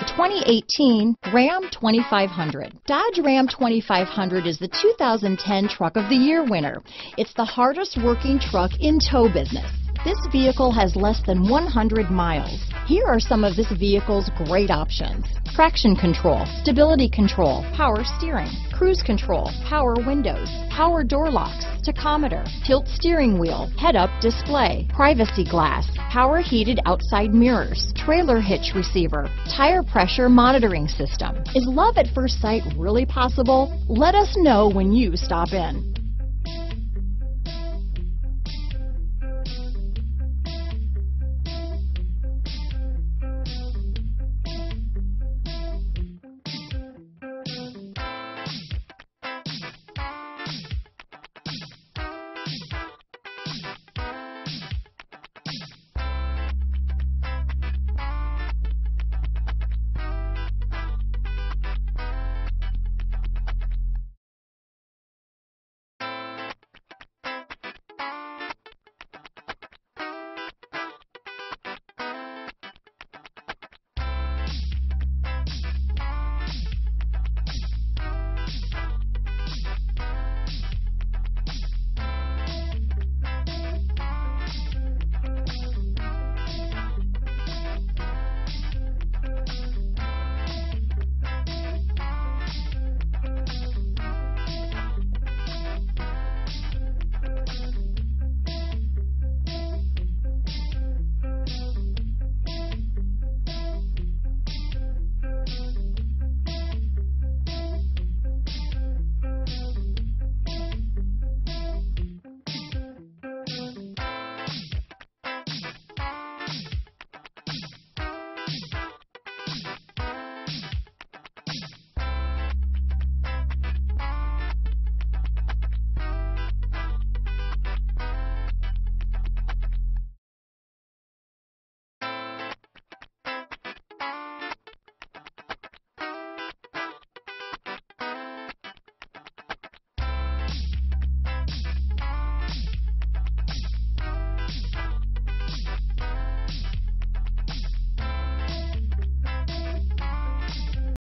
2018 Ram 2500. Dodge Ram 2500 is the 2010 Truck of the Year winner. It's the hardest working truck in tow business. This vehicle has less than 100 miles. Here are some of this vehicle's great options: traction control, stability control, power steering, cruise control, power windows, power door locks, tachometer, tilt steering wheel, head-up display, privacy glass, power heated outside mirrors, trailer hitch receiver, tire pressure monitoring system. Is love at first sight really possible? Let us know when you stop in.